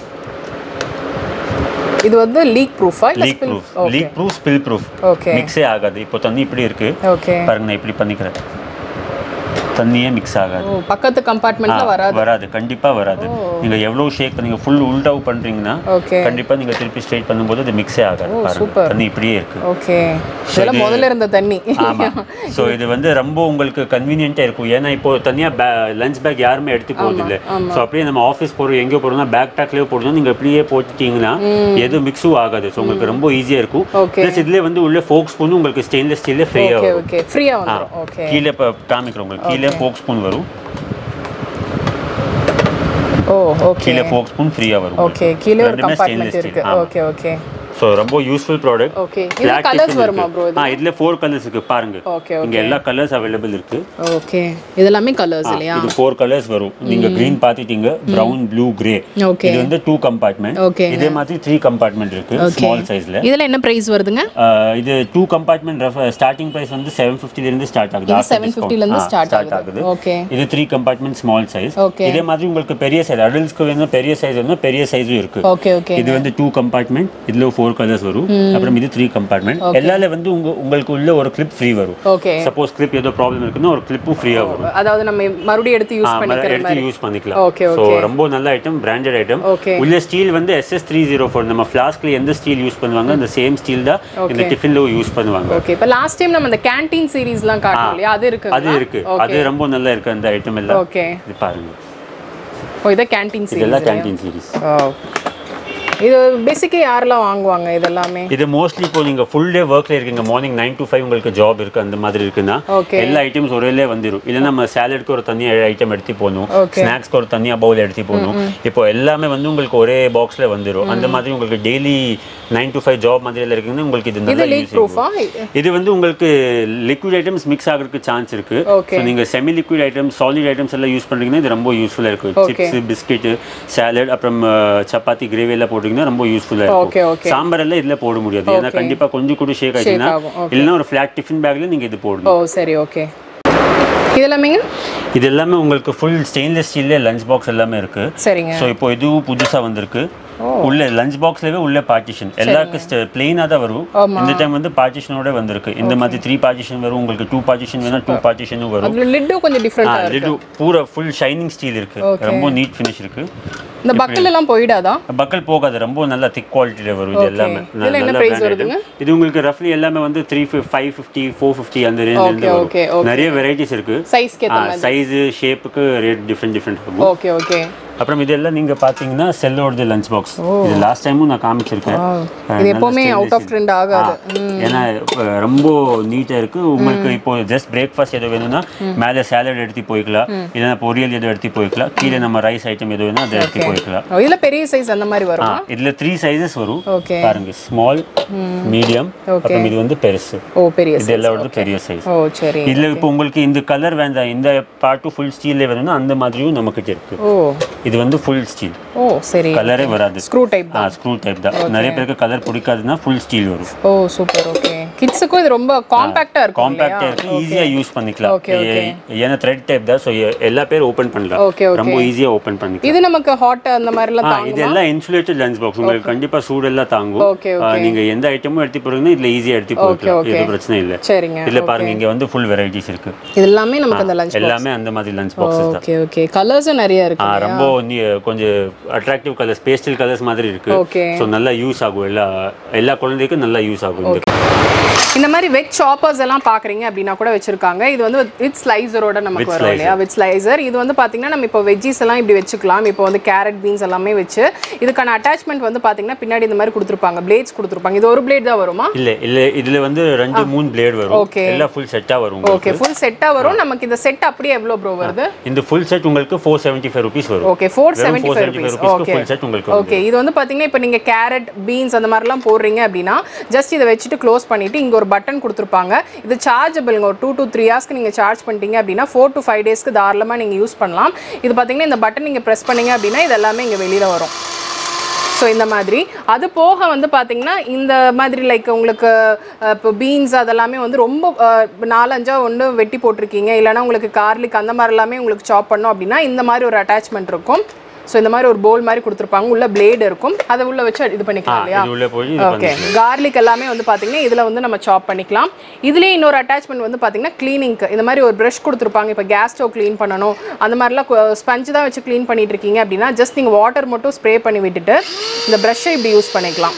B: இது வந்து லீக் ப்ரூஃபா இல்ல
A: leak proof? Leak proof, spill proof. Okay. மிக்ஸே ஆகாது. இப்போ தண்ணி இப்படி இருக்கு. ஓகே. பாருங்க நான் இப்படி பண்ணிக்கிறேன். தண்ணியே மிக்ஸ் ஆகாது.
B: ஓ பக்கத்து கம்பார்ட்மென்ட்ல வராது.
A: வராது. கண்டிப்பா வராது. நீங்க எவ்வளவு ஷேக் பண்ணீங்க ஃபுல் உல்டாவ் பண்றீங்கன்னா கண்டிப்பா நீங்க திருப்பி ஸ்ட்ரைட் பண்ணும்போது அது மிக்ஸே ஆகாது. பாருங்க தண்ணி இப்படியே இருக்கு.
B: ஓகே. இதெல்லாம் முதல்ல இருந்த தண்ணி.
A: ஆமா. சோ இது வந்து ரொம்ப உங்களுக்கு கன்வீனியன்ட்டா இருக்கும். ஏன்னா இப்போ தனியா லஞ்ச் பேக் யாருமே எடுத்து போறது இல்ல. சோ அப்படியே நம்ம ஆபீஸ் போறோம் எங்க போறோம்னா பேக் பேக்லயே போடுறோம். நீங்க இப்படியே போட்டுட்டீங்கன்னா எது மிக்ஸும் ஆகாது. சோ உங்களுக்கு ரொம்ப ஈஸியா இருக்கும். பிளஸ் இதுல வந்து உள்ள ஃபோக் ஸ்பூன் உங்களுக்கு ஸ்டெயின்லெஸ் ஸ்டீல்ல ஃப்ரீயா வரும். Okay okay. ஃப்ரீயா வந்துரும். ஓகே. கீழ காமிக்கிறோம் உங்களுக்கு. கீழ ஃபோக் ஸ்பூன் வரும்.
B: ஓ ஓகே.
A: கீழ ஃபோக் ஸ்பூன் ஃப்ரீயா வரும்.
B: ஓகே. கீழ ஒரு கம்பார்ட்மென்ட் இருக்கு. Okay okay.
A: சோ ரொம்ப யூஸ்ஃபுல் ப்ராடக்ட்.
B: ஓகே. இதுல கலர்ஸ் வருமா bro?
A: ஆ இதுல four கலர்ஸ் இருக்கு பாருங்க.
B: Okay okay.
A: இங்க எல்லா கலர்ஸ் அவேilable இருக்கு.
B: ஓகே. இதெல்லாம் கலர்ஸ் இல்லையா?
A: இது four கலர்ஸ் வரும். நீங்க green பாத்திட்டீங்க, brown, blue, grey. இது வந்து two compartment. இதே மாதிரி three compartment இருக்கு ஸ்மால் சைஸ்ல.
B: இதெல்லாம் என்ன பிரைஸ் வருதுங்க?
A: இது two compartment ஸ்டார்டிங் பிரைஸ் வந்து seven fifty ல இருந்து ஸ்டார்ட் ஆகுது.
B: இது seven fifty ல இருந்து ஸ்டார்ட் ஆகுது. ஓகே. இது
A: three compartment ஸ்மால் சைஸ். இதே மாதிரி உங்களுக்கு பெரிய சைஸ் அடல்ட்ஸ்க்கு வேணும் பெரிய சைஸ் வேணும் பெரிய சைஸும் இருக்கு.
B: Okay okay.
A: இது வந்து two compartment. இதுல four கலர்ஸ் வரும். அப்புறம் இது three compartment. எல்லால வந்து உங்களுக்கு உள்ள ஒரு clip ஃப்ரீ வரும். ஓகே. சப்போஸ் clip ஏதோ ப்ராப்ளம் இருக்குன்னா ஒரு clipும் ஃப்ரீயா வரும்.
B: அதாவது நம்ம மறுபடியும் எடுத்து யூஸ் பண்ணிக்கிற மாதிரி.
A: எடுத்து யூஸ் பண்ணிக்கலாம். Okay okay. சோ ரொம்ப நல்ல ஐட்டம், பிராண்டட் ஐட்டம். உள்ள ஸ்டீல் வந்து S S three oh four. நம்ம ஃப்ளாஸ்க்ல எந்த ஸ்டீல் யூஸ் பண்ணுவாங்க அந்த சேம் ஸ்டீல் தான் இந்த டிஃபின்ல யூஸ் பண்ணுவாங்க.
B: ஓகே. இப்போ லாஸ்ட் டைம் நம்ம அந்த கேண்டீன் சீரிஸ்லாம் காட்டோம் இல்லையா? அது இருக்கு.
A: அது இருக்கு. அது ரொம்ப நல்லா இருக்கு அந்த ஐட்டம் எல்லாம்.
B: ஓகே.
A: இது பாருங்க.
B: ஓ இது கேண்டீன் சீரிஸ்.
A: இதெல்லாம் கேண்டீன் சீரிஸ்.
B: ஓ. இது பேசிக்கா யாரெல்லாம் வாங்குவாங்க இதெல்லாமே? இது
A: மோஸ்ட்லி இப்போ நீங்க ஃபுல் டே வர்க்ல இருக்கீங்க, மார்னிங் nine to five உங்களுக்கு ஜாப் இருக்கு அந்த மாதிரி இருக்குன்னா எல்லா ஐட்டம்ஸ் ஒரேலே வந்துரும். இல்ல நம்ம சாலட்க்கு ஒரு தனியா ஐட்டம் எடுத்து போணும், ஸ்நாக்ஸ்க்கு ஒரு தனியா பவுல் எடுத்து போணும். இப்போ எல்லாமே வந்து உங்களுக்கு ஒரே பாக்ஸ்ல வந்துரும். அந்த மாதிரி உங்களுக்கு daily nine to five job மாதிரில இருக்குன்னா உங்களுக்கு இது நல்லா யூஸ் ஆகும். இது வந்து உங்களுக்கு லிக்விட் ஐட்டம்ஸ் மிக்ஸ் ஆகிறதுக்கு சான்ஸ் இருக்கு. சோ நீங்க semi liquid items, solid items எல்லாம் யூஸ் பண்றீங்கன்னா இது ரொம்ப யூஸ்ஃபுல்லா இருக்கு. சிப்ஸ், பிஸ்கட், சாலட் அப்புறம் சப்பாத்தி, கிரேவி எல்லாம் போட்டு ரொம்ப யூஸ்ஃபுல்லா இருக்கும். சாம்பார் எல்லாம் இதுல போட முடியாது. ஏன்னா கண்டிப்பா கொஞ்சம் கூட ஷேக் ஆயிடுச்சுன்னா இல்லனா ஒரு ஃபிளாட் டிஃபன் பேக்ல நீங்க இது போடணும்.
B: ஓ சரி ஓகே. இதெல்லாமே
A: இது எல்லாமே உங்களுக்கு ஃபுல் ஸ்டெயின்லெஸ் ஸ்டீல்ல லஞ்ச் பாக்ஸ் எல்லாமே இருக்கு.
B: சரிங்க.
A: சோ இப்போ இது புதுசா வந்திருக்கு. உள்ள லஞ்ச் பாக்ஸ்லவே உள்ள பார்ட்டிஷன் எல்லாருக்கு பிளெயினா தான் வரும். இந்த டைம் வந்து பார்ட்டிஷனோட வந்திருக்கு. இந்த மாதிரி three பார்ட்டிஷன் வரும். உங்களுக்கு two பார்ட்டிஷன் வேணா two பார்ட்டிஷனும் வரும்.
B: அதுல லிட் கொஞ்சம் டிஃபரண்டா இருக்கு.
A: லிட் பூரா ஃபுல் ஷைனிங் ஸ்டீல் இருக்கு. ரொம்ப நீட் ஃபினிஷ் இருக்கு.
B: இந்த பக்கல் எல்லாம் போயிடாதா?
A: பக்கல் போகாது. ரொம்ப நல்ல திக் குவாலிட்டில வரும் இது எல்லாமே.
B: இதுல என்ன பிரைஸ் வருதுங்க?
A: இது உங்களுக்கு ரஃப்லி எல்லாமே வந்து three five fifty four fifty அந்த ரேஞ்சில வரும். நிறைய வெரைட்டிஸ் இருக்கு.
B: சைஸ்க்கு ஏத்த மாதிரி.
A: சைஸ், ஷேப்புக்கு ரேட் டிஃபரண்ட் டிஃபரண்ட் இருக்கும்.
B: Okay okay.
A: அப்புறம் இதெல்லாம் நீங்க பாத்தீங்கன்னா செல்லோட லஞ்ச் பாக்ஸ். இது லாஸ்ட் டைமும் நான் காமிச்சிருக்கேன்.
B: இது எப்பவுமே அவுட் ஆஃப் ட்ரெண்ட் ஆகாது.
A: ஏன்னா ரொம்ப நீட்டா இருக்கு. உங்களுக்கு இப்போ ஜஸ்ட் பிரேக்ஃபாஸ்ட் ஏதோ வேணும்னா மேலே சாலட் எடுத்து போய்க்கலாம், இல்லைன்னா பொரியல் ஏதோ எடுத்து போய்க்கலாம், கீழே நம்ம ரைஸ் ஐட்டம் ஏதோ வேணும் அதை எடுத்து போய்க்கலாம்.
B: இதுல பெரிய சைஸ் அந்த மாதிரி வரும்.
A: இதுல த்ரீ சைஸஸ் வரும். பாருங்க, ஸ்மால், மீடியம், அப்புறம் இது வந்து பெருசு.
B: ஓ பெரிய சைஸ்.
A: இதெல்லாம் வந்து பெரிய சைஸ்.
B: ஓ சரி.
A: இதுல இப்போ உங்களுக்கு இந்த கலர் வேண்டாம், இந்த பார்ட் ஃபுல் ஸ்டீல்ல வேணும்னா அந்த மாதிரியும் நமக்கு இருக்கு. ஓ இது வந்து ஃபுல் ஸ்டீல்.
B: ஓ சரி.
A: கலரே வராது.
B: ஸ்க்ரூ டைப் தான்.
A: ஸ்க்ரூ டைப் தான். நிறைய பேருக்கு கலர் பிடிக்காதுன்னா ஃபுல் ஸ்டீல் வரும்.
B: ஓ சூப்பர். ஓகே. கிட்ஸ்க்கு இது ரொம்ப காம்பாக்ட்டா இருக்கும்.
A: காம்பாக்ட்டா இருக்கு, ஈஸியா யூஸ் பண்ணிக்கலாம். ஏன்னா த்ரெட் டைப் தான், சோ எல்லா பேர் ஓபன் பண்ணலாம். ரொம்ப ஈஸியா ஓபன் பண்ணிக்கலாம்.
B: இது நமக்கு ஹாட் அந்த மாதிரிலாம் தாங்குமா?
A: இது எல்லாம் இன்சுலேட்டட் லஞ்ச் பாக்ஸ், உங்களுக்கு கண்டிப்பா சூடு எல்லாம் தாங்கும். நீங்க எந்த ஐட்டமும் எடுத்து போறீங்கன்னா இதுல ஈஸியா எடுத்து போய்க்கலாம், எது பிரச்சனை இல்ல.
B: சரிங்க.
A: இதுல பாருங்க, இங்க வந்து full varieties இருக்கு.
B: இது எல்லாமே நமக்கு அந்த லஞ்ச் பாக்ஸ்
A: எல்லாமே அந்த மாதிரி லஞ்ச் பாக்ஸஸ் தான்.
B: Okay okay. கலர்ஸ் நிறைய இருக்கு.
A: ரொம்ப கொஞ்சம் அட்ராக்டிவ் கலர்ஸ், பேஸ்டல் கலர்ஸ் மாதிரி இருக்கு. சோ நல்லா யூஸ் ஆகும், எல்லா எல்லா குழந்தைகளுக்கும் நல்லா யூஸ் ஆகும்.
B: இந்த மாதிரி வெஜ் சாப்பர்ஸ் எல்லாம் பாக்குறீங்க அப்படின்னா கூட வச்சிருக்காங்க. இது வந்து வித் ஸ்லைசரோட நமக்கு வரும் இல்லையா, வித் ஸ்லைசர். இது வந்து பாத்தீங்கன்னா நம்ம இப்போ வெஜ்ஜீஸ் எல்லாம் இப்படி வச்சுக்கலாம். இப்போ வந்து கேரட் பீன்ஸ் எல்லாமே வச்சு இதுக்கான அட்டாச்மெண்ட் வந்து பாத்தீங்கன்னா பின்னாடி இந்த மாதிரி கொடுத்துருப்பாங்க, பிளேட்ஸ் கொடுத்துருப்பாங்க. இது ஒரு பிளேட் தான் வருமா? இல்ல இல்ல, இதுல வந்து ரெண்டு மூணு பிளேட் வரும். எல்லாம் ஃபுல் செட்டா வரும். ஓகே, ஃபுல் செட்டா வரும். நமக்கு இந்த செட் அப்படியே எவ்வளவு ப்ரோ வருது?
A: இந்த ஃபுல் செட் உங்களுக்கு four seventy-five rupees வரும்.
B: Okay, four seventy-five rupees.
A: Okay, full set உங்களுக்கு.
B: ஓகே, இது வந்து பாத்தீங்கன்னா இப்போ நீங்க கேரட் பீன்ஸ் அந்த மாதிரி எல்லாம் போடுறீங்க அப்படின்னா ஜஸ்ட் இதை வச்சுட்டு க்ளோஸ் பண்ணிட்டு இங்க ஒரு பட்டன் கொடுத்துருப்பாங்க. இது சார்ஜபிள்ங்க. ஒரு டூ டு த்ரீ ஹவர்ஸ்க்கு நீங்கள் சார்ஜ் பண்ணிட்டீங்க அப்படின்னா ஃபோர் டு ஃபைவ் டேஸ்க்கு தாராளமாக நீங்கள் யூஸ் பண்ணலாம். இது பார்த்தீங்கன்னா இந்த பட்டன் நீங்கள் ப்ரெஸ் பண்ணீங்க அப்படின்னா இது எல்லாமே இங்கே வெளியில் வரும். ஸோ இந்த மாதிரி அது போக வந்து பார்த்தீங்கன்னா இந்த மாதிரி லைக் உங்களுக்கு இப்போ பீன்ஸ் அதெல்லாமே வந்து ரொம்ப நாலஞ்சா ஒன்று வெட்டி போட்டிருக்கீங்க, இல்லைனா உங்களுக்கு கார்லிக் அந்த மாதிரி எல்லாமே உங்களுக்கு சாப் பண்ணோம் அப்படின்னா இந்த மாதிரி ஒரு அட்டாச்மெண்ட் இருக்கும். ஸோ இந்த மாதிரி ஒரு போல் மாதிரி கொடுத்துருப்பாங்க, உள்ள பிளேடு இருக்கும், அதை உள்ள வச்சு இது பண்ணிக்கலாம் இல்லையா? ஓகே. கார்லிக் எல்லாமே வந்து பார்த்தீங்கன்னா இதில் வந்து நம்ம சாப் பண்ணிக்கலாம். இதுலேயே இன்னொரு அட்டாச்மெண்ட் வந்து பார்த்தீங்கன்னா கிளீனிங்க்கு இந்த மாதிரி ஒரு ப்ரஷ் கொடுத்துருப்பாங்க. இப்போ கேஸ் ஸ்டவ் க்ளீன் பண்ணணும் அந்த மாதிரிலாம் ஸ்பஞ்சு தான் வச்சு க்ளீன் பண்ணிட்டு இருக்கீங்க அப்படின்னா ஜஸ்ட் நீங்கள் வாட்டர் மட்டும் ஸ்ப்ரே பண்ணி விட்டுட்டு இந்த ப்ரஷ்ஷை இப்படி யூஸ் பண்ணிக்கலாம்.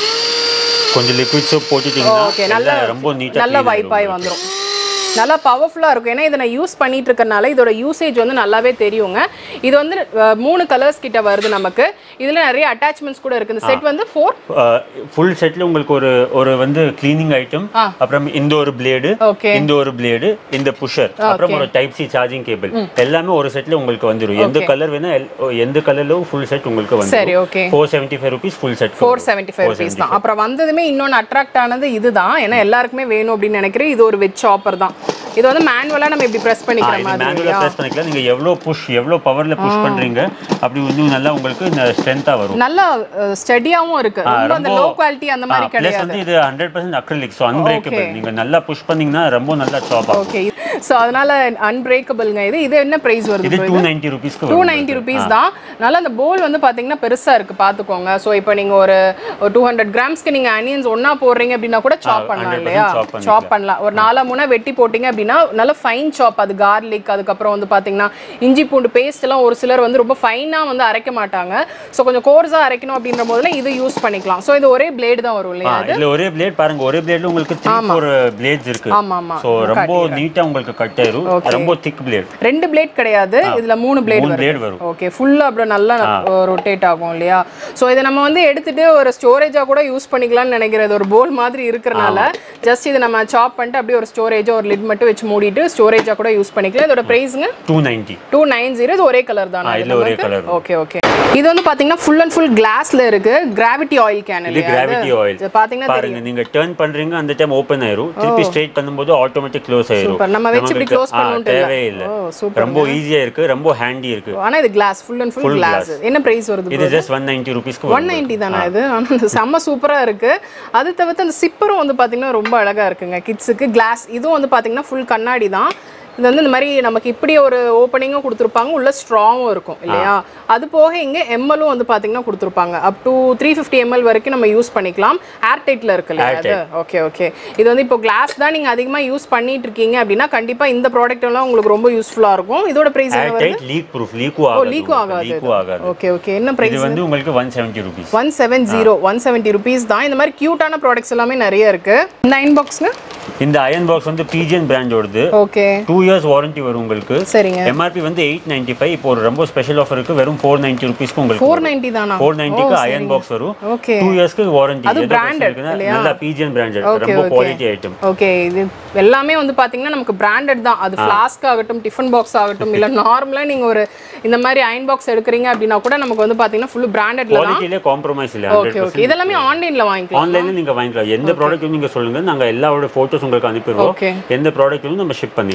A: கொஞ்சம் லிக்விட் சோப் போட்டுட்டீங்கன்னா
B: ஓகே, நல்லா ரொம்ப நீட்டா நல்லா வைப் ஆகி வந்துடும். நல்லா பவர்ஃபுல்லாக இருக்கும். ஏன்னா இதை நான் யூஸ் பண்ணிட்டு இருக்கறனால இதோட யூசேஜ் வந்து நல்லாவே தெரியுங்க. இது வந்து மூணு கலர்ஸ் கிட்ட வருது நமக்கு. இதில் நிறைய அட்டாச்மெண்ட்ஸ் கூட இருக்கு. இந்த செட் வந்து ஃபோர்
A: ஃபுல் செட்ல உங்களுக்கு ஒரு ஒரு வந்து கிளீனிங் ஐட்டம், அப்புறம் இந்த ஒரு பிளேடு, இந்த ஒரு பிளேடு, இந்த புஷர், அப்புறம் ஒரு டைப் சி சார்ஜிங் கேபிள் எல்லாமே ஒரு செட்ல உங்களுக்கு வந்துரும். எந்த கலர் வேணா எந்த கலர்ல ஃபுல் செட் உங்களுக்கு வந்துரும். சரி, okay. four seventy-five rupees full set. four seventy-five rupees தான். அப்புறம் வந்ததுமே இன்னொன்னு அட்ராக்ட் ஆனது இதுதான். ஏன்னா எல்லாருக்குமே வேணும் அப்படின்னு நினைக்கிறேன். இது ஒரு வெஜ் சாப்பர் தான். இது வந்து மேனுவலா நம்ம இப்படி பிரஸ் பண்ணிக்கிற மாதிரி. மேனுவலா பிரஸ் பண்ணிக்கலாம். நீங்க எவ்வளவு புஷ் எவ்வளவு பவர்ல புஷ் பண்றீங்க அப்படி வந்து நல்லா உங்களுக்கு இந்த ஸ்ட்ரெngthா வரும். நல்லா ஸ்டடியாவும் இருக்கு. ரொம்ப அந்த லோ குவாலிட்டி அந்த மாதிரி கிடையாது. ப்ளஸ் வந்து இது one hundred percent acrylic, so unbreakable. நீங்க நல்லா புஷ் பண்ணீங்கன்னா ரொம்ப நல்லா சாப் ஆகும். ஓகே, சோ அதனால அன்பிரேக்கபிள்ங்க. இது இது என்ன பிரைஸ் வருது? இது two ninety rupees க்கு two ninety rupees தான். நல்ல அந்த போல் வந்து பாத்தீங்கன்னா பெருசா இருக்கு, பாத்துக்கோங்க. சோ இப்போ நீங்க ஒரு two hundred grams-க்கு நீங்க அனியன்ஸ் ஒண்ணா போடுறீங்க அப்படினா கூட சாப் பண்ணலாம் இல்லையா? சாப் பண்ணலாம். ஒரு நாலா மூணா வெட்டி போட்டீங்க அப்படினா நல்ல ஃபைன் சாப். அது கார்லிக், அதுக்கு அப்புறம் வந்து பாத்தீங்கன்னா இஞ்சி பூண்டு பேஸ்ட் எல்லாம் ஒரு சிலர் வந்து ரொம்ப ஃபைனா வந்து அரைக்க மாட்டாங்க. சோ கொஞ்சம் கோர்ஸா அரைக்கணும் அப்படின்ற போதுல இது யூஸ் பண்ணிக்கலாம். சோ இது ஒரே பிளேட் தான் வரும் இல்லையா? இதுல ஒரே பிளேட் பாருங்க, ஒரே பிளேட்ல உங்களுக்கு three four பிளேட்ஸ் இருக்கு. ஆமா ஆமா. சோ ரொம்ப நீட்டா உங்களுக்கு கட் ஆயிரும். ரொம்ப திக் பிளேட். ரெண்டு பிளேட் கிடையாது, இதுல மூணு பிளேட் வரும். ஓகே, ஃபுல்லா அப்படியே நல்லா ரொட்டேட் ஆகும் இல்லையா? சோ இத நம்ம வந்து எடுத்துட்டு ஒரு ஸ்டோரேஜா கூட யூஸ் பண்ணிக்கலாம்னு நினைக்கிறது. ஒரு போல் மாதிரி இருக்கறனால ஜஸ்ட் இத நம்ம சாப் பண்ணிட்டு அப்படியே ஒரு ஸ்டோரேஜ் ஒரு லிட் மட்டும் வச்சு மூடிட்டு ஸ்டோரேஜா கூட யூஸ் பண்ணிக்கலாம். இதோட பிரைஸ்ங்க two ninety. two ninety. இது ஒரே கலர் தானா? இது ஒரே கலர். Okay okay. இது வந்து பாத்தீங்கன்னா ஃபுல் அண்ட் ஃபுல் கிளாஸ்ல இருக்கு. கிராவிட்டி ஆயில் கேன் இல்லையா? இது கிராவிட்டி ஆயில். பாத்தீங்கன்னா பாருங்க, நீங்க டர்ன் பண்றீங்க அந்த டைம் ஓபன் ஆயிரும், திருப்பி ஸ்ட்ரைட் பண்ணும்போது ஆட்டோமேட்டிக் க்ளோஸ் ஆயிரும். சூப்பர். நம்ம வெச்சு இப்படி க்ளோஸ் பண்ணனும் தேவையில்லை. ரொம்ப ஈஸியா இருக்கு, ரொம்ப ஹேண்டி இருக்கு. ஆனா இது glass, full and full glass. என்ன பிரைஸ் வருது? இது just one ninety rupees க்கு one ninety தானா இது? ஆனா செம்ம சூப்பரா இருக்கு. அது தவிர்த்து அந்த சிப்பரும் வந்து பாத்தீங்கன்னா ரொம்ப அழகா இருக்குங்க கிட்ஸ்க்கு. கிளாஸ் இதுவும் வந்து பாத்தீங்கன்னா ஃபுல் கண்ணாடி தான். இது வந்து இந்த மாதிரி நமக்கு இப்படி ஒரு ஓப்பனிங்கும் கொடுத்துருப்பாங்க, உள்ள ஸ்ட்ராங்கும் இருக்கும் இல்லையா? அது போக இங்கே எம்எல்லும் வந்து பார்த்தீங்கன்னா கொடுத்துருப்பாங்க. Up to three fifty ML வரைக்கும் நம்ம யூஸ் பண்ணிக்கலாம். ஏர் டைட்டில் இருக்கு இல்லையா அது? Okay okay. இது வந்து இப்போ கிளாஸ் தான் நீங்கள் அதிகமாக யூஸ் பண்ணிட்டு இருக்கீங்க அப்படின்னா கண்டிப்பாக இந்த ப்ராடக்ட் எல்லாம் உங்களுக்கு ரொம்ப யூஸ்ஃபுல்லாக இருக்கும். இதோட பிரைஸ் என்ன வருது? லீக் ப்ரூஃப், லீக் ஆகாது. ஓ, லீக் ஆகாது. லீக் ஆகாது. Okay okay. என்ன பிரைஸ்? இது வந்து உங்களுக்கு one seventy rupees. one seventy one seventy rupees தான். இந்த மாதிரி கியூட்டான ப்ராடக்ட்ஸ் எல்லாமே நிறைய இருக்கு. இந்த அயன் பாக்ஸ்ங்க, இந்த அயன் பாக்ஸ் வந்து பிஜிஎன் பிராண்டோடது. ஓகே. two years வாரண்டி வரும் உங்களுக்கு. சரிங்க. எம்ஆர்பி வந்து eight ninety-five. இப்போ ஒரு ரொம்ப ஸ்பெஷல் ஆஃபர் இருக்கு, வெறும் four ninety rupees க்கு உங்களுக்கு. four ninety தானா? four ninety க்கு அயன் பாக்ஸ் வரும். ஓகே. two years க்கு வாரண்டி. அது பிராண்டட் இல்லையா? நல்ல பிஜிஎன் பிராண்டட், ரொம்ப குவாலிட்டி ஐட்டம். ஓகே. இது எல்லாமே வந்து பாத்தீங்கன்னா நமக்கு பிராண்டட் தான். அது ஃப்ளாஸ்க் ஆகட்டும், டிஃபன் பாக்ஸ் ஆகட்டும், இல்ல நார்மலா நீங்க ஒரு இந்த மாதிரி அயன் பாக்ஸ் எடுக்கறீங்க அப்படினா கூட நமக்கு வந்து பாத்தீங்கன்னா ஃபுல் பிராண்டட்ல தான். குவாலிட்டில காம்ப்ரமைஸ் இல்ல. Okay okay. இதெல்லாம் ஆன்லைன்ல வாங்கிக்கலாம். ஆன்லைன்ல நீங்க வாங்கிக்கலாம். எந்த ப்ராடக்ட் நீங்க சொல்லுங்க, நாங்க எல்லாரோட போட்டோஸ் உங்களுக்கு அனுப்பிடுவோம். எந்த ப்ராடக்ட் வேணும் நம்ம ஷிப் பண்ணிக்கலாம். ஓகே. இப்போ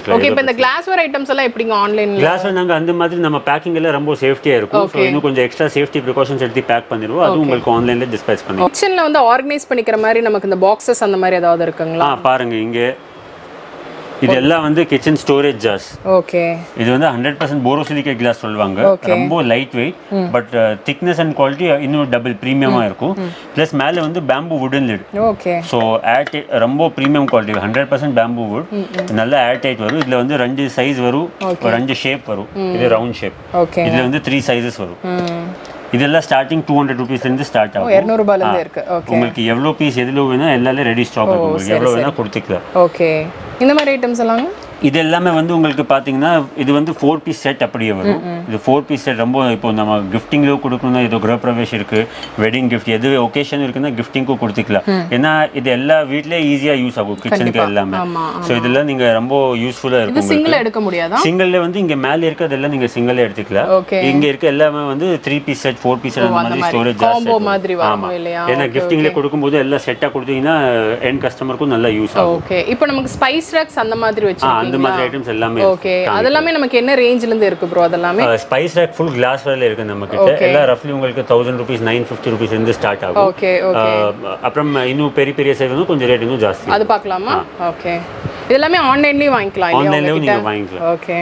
B: இந்த கிளாஸ்வேர் ஐட்டம்ஸ் எல்லாம் எப்படிங்க ஆன்லைன்ல
A: கிளாஸ்வேர் நாங்க அந்த மாதிரி நம்ம பேக்கிங் எல்லாம் ரொம்ப சேஃப்டியா இருக்கும் சோ இன்னும் கொஞ்சம் எக்ஸ்ட்ரா சேஃப்டி பிரிகாஷன்ஸ் எடுத்து பேக் பண்ணிடுவோம் அது உங்களுக்கு ஆன்லைன்ல டிஸ்பேட்ச் பண்ணுவோம்
B: கிச்சன்ல வந்து ஆர்கனைஸ் பண்ணிக்கிற மாதிரி நமக்கு இந்த பாக்ஸஸ் அந்த மாதிரி ஏதாவது இருக்குங்களா
A: ஆ பாருங்க இங்க இதெல்லாம் வந்து கிச்சன் ஸ்டோரேஜ் ஜார்ஸ்
B: ஓகே இது
A: வந்து ஹண்ட்ரட் பர்சன்ட் போரோசிலிகேட் கிளாஸ் சொல்லுவாங்க ரொம்ப light weight but thickness and quality இன்னும் டபுள் ப்ரீமியமா இருக்கும் பிளஸ் மேல வந்து பேம்பு வுடன் லிட்
B: ஓகே
A: ஸோ ஏர் ரொம்ப premium quality hundred percent bamboo wood நல்ல ஏர் டைட் வரும் இதுல வந்து ரெண்டு சைஸ் வரும் ரெண்டு ஷேப் வரும் இது ரவுண்ட் ஷேப் இதுல வந்து த்ரீ சைஸஸ் வரும் இதெல்லாம் ஸ்டார்டிங் டூ ஹண்ட்ரட் ருபீஸ்ல இருந்து ஸ்டார்ட் ஆகும்
B: இருநூறு ரூபாயில இருந்து இருக்கு ஓகே
A: உங்களுக்கு எவ்வளவு பீஸ் எதுல வேணா எல்லாமே ரெடி ஸ்டாக் இருக்கும் உங்களுக்கு எவ்வளவு வேணா கொடுத்துக்கலாம்
B: ஓகே இந்த மாதிரி ஐட்டம்ஸ் எல்லாம்
A: இது எல்லாமே வந்து உங்களுக்கு பாத்தீங்கன்னா இது வந்து ஃபோர் பீஸ் செட் அப்படியே வரும் இது ஃபோர் பீஸ் செட் ரொம்ப இப்போ நம்ம கிஃப்டிங்ல கொடுக்கணும்னா ஏதோ கிரகப்பிரவேஷ் இருக்கு வெட்டிங் கிஃப்ட் எது ஒகேஷன் இருக்குன்னா கிஃப்டிங்க்கு கொடுத்துக்கலாம் ஏன்னா இது எல்லா வீட்லயே ஈஸியா யூஸ் ஆகும் கிச்சனுக்கு எல்லாமே ஸோ இதெல்லாம் நீங்க ரொம்ப யூஸ்ஃபுல்லா இருக்கும்
B: சிங்கிள் எடுக்க முடியாதா
A: சிங்கிள்ல வந்து இங்க மேல இருக்கிறதெல்லாம் நீங்க சிங்கிள் எடுத்துக்கலாம் இங்க இருக்க எல்லாமே வந்து three piece set four piece set அந்த மாதிரி ஸ்டோரேஜ்
B: காம்போ மாதிரி வரும் இல்லையா
A: ஏன்னா கிஃப்டிங்ல கொடுக்கும்போது எல்லாம் செட்டா கொடுத்தீங்கன்னா எண்ட் கஸ்டமருக்கும் நல்லா யூஸ் ஆகும்
B: ஓகே இப்போ நமக்கு ஸ்பைஸ் ரேக்ஸ் அந்த மாதிரி வச்சிருக்கீங்க
A: அந்த மாதிரி ஐட்டம்ஸ் எல்லாமே
B: ஓகே அதெல்லாம் நமக்கு என்ன ரேஞ்சில இருந்து இருக்கு ப்ரோ அதெல்லாம்
A: ஸ்பைஸ் ரேக் ஃபுல் கிளாஸ் வேர்ல இருக்கு நம்ம கிட்ட எல்லாம் ரஃப்லி உங்களுக்கு thousand rupees nine fifty rupees இருந்து ஸ்டார்ட் ஆகும்
B: ஓகே ஓகே
A: அப்புறம் இன்னும் பெரிய பெரிய சைஸ் வந்து கொஞ்சம் ரேட் இன்னும் ஜாஸ்தி
B: அது பார்க்கலாமா ஓகே இதெல்லாம் ஆன்லைன்லயே வாங்கிக்கலாம்
A: ஆன்லைன்லயே நீங்க வாங்கிக்கலாம்
B: ஓகே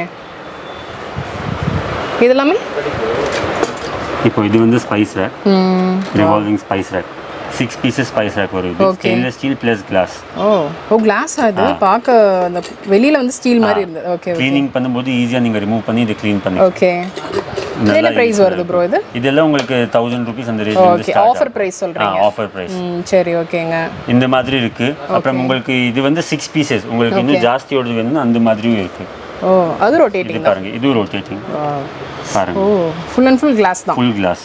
B: இதெல்லாம்
A: இப்போ இது வந்து spice rack revolving spice rack six pieces spice rack வரும் இது stainless steel plus glass
B: ஓ ஓ glass அது பாக்க அந்த வெளியில வந்து ஸ்டீல் மாதிரி இருந்தது ஓகே
A: க்ளீனிங் பண்ணும்போது ஈஸியா நீங்க ரிமூவ் பண்ணி இத க்ளீன் பண்ணி
B: ஓகே என்ன பிரைஸ் வருது bro இது
A: இதெல்லாம் உங்களுக்கு thousand rupees அந்த ரேஞ்ச்ல இருந்து ஸ்டார்ட்
B: ஆஃபர் பிரைஸ் சொல்றீங்க
A: ஆஃபர் பிரைஸ்
B: சரி ஓகேங்க
A: இந்த மாதிரி இருக்கு அப்புறம் உங்களுக்கு இது வந்து six pieces உங்களுக்கு இன்னும் ஜாஸ்தி ஓடுது வேணும்னா அந்த மாதிரியும் இருக்கு
B: ஓ அது ரொட்டேட்டிங்
A: பாருங்க இது ரொட்டேட்டிங் பாருங்க
B: oh full and full glass தான்
A: ஃபுல் கிளாஸ்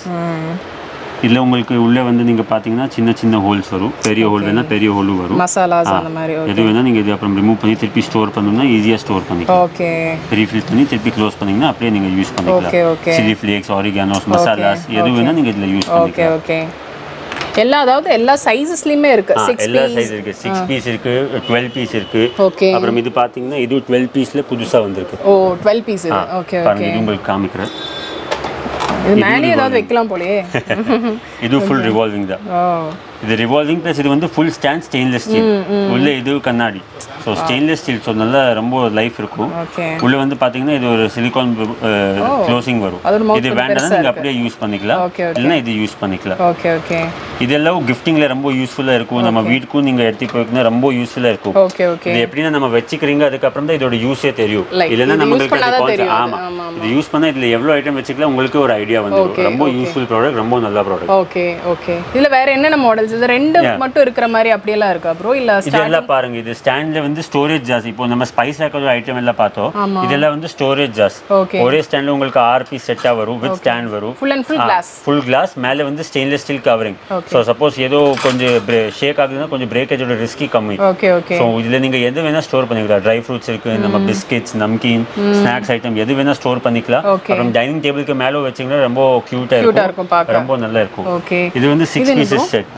A: இல்ல உங்களுக்கு உள்ள வந்து நீங்க பாத்தீங்கன்னா சின்ன சின்ன ஹோல்ஸ் வரும் பெரிய ஹோல் வேணா பெரிய ஹோலும் வரும்
B: மசாலாஸ் அந்த மாதிரி ஓகே
A: எது வேணா நீங்க இது அப்புறம் ரிமூவ் பண்ணி திருப்பி ஸ்டோர் பண்ணனும்னா ஈஸியா ஸ்டோர் பண்ணிக்கலாம்
B: ஓகே
A: ரீஃபில் பண்ணி திருப்பி க்ளோஸ் பண்ணீங்கன்னா அப்படியே நீங்க யூஸ் பண்ணிக்கலாம்
B: okay okay
A: chilli flakes oreganos masalas எது வேணா நீங்க இதுல யூஸ் பண்ணிக்கலாம்
B: ஓகே ஓகே எல்லா அதாவது எல்லா சைஸஸ்லயுமே இருக்கு six
A: எல்லா சைஸ் இருக்கு six பீஸ் இருக்கு twelve பீஸ் இருக்கு
B: ஓகே
A: அப்புறம் இது பாத்தீங்கன்னா இது twelve பீஸ்ல புதுசா வந்திருக்கு
B: ஓ twelve பீஸ் இது ஓகே ஓகே
A: பாருங்க இது உங்களுக்கு காமிக்கிறேன்
B: இது மேலே ஏதாவது வைக்கலாம் போலயே
A: இது ஃபுல் ரிவால்விங் தான்
B: ஓ
A: இது ரிவால்விங் ப்ளஸ் இது வந்து ஃபுல் ஸ்டாண்ட் ஸ்டெயின்லெஸ் ஸ்டீல் உள்ள இது கண்ணாடி ஸோ ஸ்டெயின்லெஸ் ஸ்டீல் ஸோ நல்லா ரொம்ப லைஃப் இருக்கும் உள்ள வந்து பார்த்தீங்கன்னா இது ஒரு சிலிகான் க்ளோசிங் வரும் இது வேண்டாம் நீங்கள் அப்படியே யூஸ் பண்ணிக்கலாம் இல்லைன்னா இது யூஸ் பண்ணிக்கலாம்
B: ஓகே ஓகே
A: இதெல்லாம் கிஃப்டிங்ல ரொம்ப யூஸ்ஃபுல்லாக இருக்கும் நம்ம வீட்டுக்கும் நீங்கள் எடுத்து போய்க்குன்னா ரொம்ப யூஸ்ஃபுல்லாக இருக்கும்
B: ஓகே ஓகே
A: இது எப்படின்னா நம்ம வச்சுக்கிறீங்க அதுக்கப்புறம் தான் இதோட யூஸே தெரியும் இல்லைன்னா நம்மளுக்கு ஆமாம் இது யூஸ் பண்ணால் இதில் எவ்வளோ ஐட்டம் வச்சுக்கலாம் உங்களுக்கு ஒரு ஐடியா வந்து ரொம்ப யூஸ்ஃபுல் ப்ராடக்ட் ரொம்ப நல்ல ப்ராடக்ட்
B: ஓகே ஓகே இதில் வேற என்னென்ன மாடல்ஸ் இது ரெண்டு மட்டும் இருக்கிற மாதிரி அப்படியெல்லாம் இருக்கா ப்ரோ இல்ல
A: இதெல்லாம் பாருங்க இது ஸ்டாண்ட்ல வந்து ஸ்டோரேஜ் ஜாஸ் இப்போ நம்ம ஸ்பைஸ் ரேக் ஐட்டம் எல்லாம் பார்த்தோம் இதெல்லாம் வந்து ஸ்டோரேஜ் ஜாஸ் ஒரே ஸ்டாண்ட்ல உங்களுக்கு ஆறு பீஸ் செட்டா வரும் வித் ஸ்டாண்ட் வரும்
B: full and full glass
A: full glass மேல வந்து stainless steel covering so suppose ஏதோ கொஞ்சம் ஷேக் ஆகுதுன்னா கொஞ்சம் பிரேக்கேஜோட ரிஸ்கி கம்மி
B: ஓகே ஓகே
A: சோ இதுல நீங்க எது வேணா ஸ்டோர் பண்ணிக்கலாம் ட்ரை ஃப்ரூட்ஸ் இருக்கு நம்ம பிஸ்கெட்ஸ் நமக்கீன் ஸ்நாக்ஸ் ஐட்டம் எது வேணா ஸ்டோர் பண்ணிக்கலாம் அப்புறம் டைனிங் டேபிளுக்கு மேல வச்சீங்கன்னா ரொம்ப கியூட்டா இருக்கும் ரொம்ப நல்லா இருக்கும் இது வந்து six பீசஸ் செட்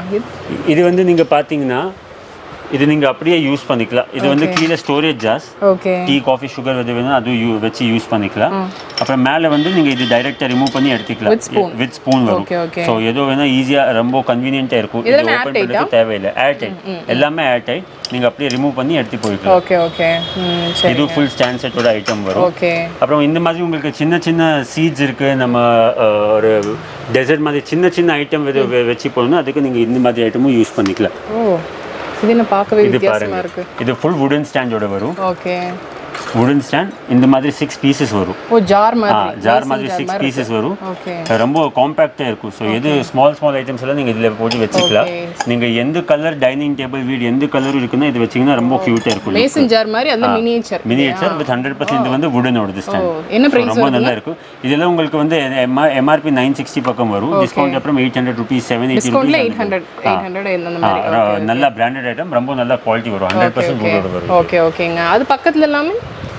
A: இது வந்து நீங்க பாத்தீங்கன்னா இது நீங்க அப்படியே யூஸ் பண்ணிக்கலாம் இது வந்து கீழ ஸ்டோரேஜ் ஜாஸ்
B: ஓகே
A: டீ காஃபி சுகர் எது வேணா அது வெச்சு யூஸ் பண்ணிக்கலாம் அப்புறம் மேல வந்து நீங்க இது டைரக்டா ரிமூவ் பண்ணி எடுத்துக்கலாம் வித் ஸ்பூன் வரும் சோ ஏதோ வேணா ஈஸியா ரொம்ப கன்வீனியன்ட்டா இருக்கும் இது ஓபன் பண்றதுக்கு தேவையில்லை ஏர் டைட் எல்லாமே ஏர் டைட் நீங்க அப்படியே ரிமூவ் பண்ணி எடுத்து போய்க்கலாம்
B: ஓகே ஓகே சரி
A: இது ஃபுல் ஸ்டாண்ட் செட்டோட ஐட்டம் வரும்
B: ஓகே
A: அப்புறம் இந்த மாதிரி உங்களுக்கு சின்ன சின்ன சீட்ஸ் இருக்கு நம்ம ஒரு டெசர்ட் மாதிரி சின்ன சின்ன ஐட்டம் வெச்சு போடணும் அதுக்கு நீங்க இந்த மாதிரி ஐட்டமும் யூஸ் பண்ணிக்கலாம்
B: ஓ இது என்ன பார்க்கவே வித்தியாசமா இருக்கு
A: இது ஃபுல் வுடன் ஸ்டாண்டோட வரும்
B: ஓகே
A: வுடன் ஸ்டாண்ட் இந்த மாதிரி சிக்ஸ் பீசஸ் வரும்
B: ஓ ஜார் மாதிரி
A: ஜார் மாதிரி சிக்ஸ் பீசஸ் வரும்
B: ஓகே
A: ரொம்ப காம்பாக்ட்டா இருக்கும் சோ எது ஸ்மால் ஸ்மால் ஐட்டம்ஸ் எல்லாம் நீங்க இதுல போட்டு வெச்சுக்கலாம் நீங்க எந்த கலர் டைனிங் டேபிள் வீட் எந்த கலர் இருக்குன்னா இது வெச்சீங்கன்னா ரொம்ப கியூட்டா இருக்கும்
B: மேசன் ஜார் மாதிரி அந்த miniature
A: miniature with hundred percent இது வந்து வுடன் ஓட ஸ்டாண்ட்
B: என்ன பிரைஸ்
A: ரொம்ப நல்லா இருக்கும் இதெல்லாம் உங்களுக்கு வந்து எம்ஆர்பி nine sixty பக்கம் வரும் டிஸ்கவுண்ட் அப்புறம் eight hundred rupees seven eighty
B: டிஸ்கவுண்ட்ல eight hundred eight hundred இந்த மாதிரி
A: நல்ல பிராண்டட் ஐட்டம் ரொம்ப நல்ல குவாலிட்டி வரும் hundred percent வுடோட வரும்
B: ஓகே ஓகேங்க அது பக்கத்துல எல்லாமே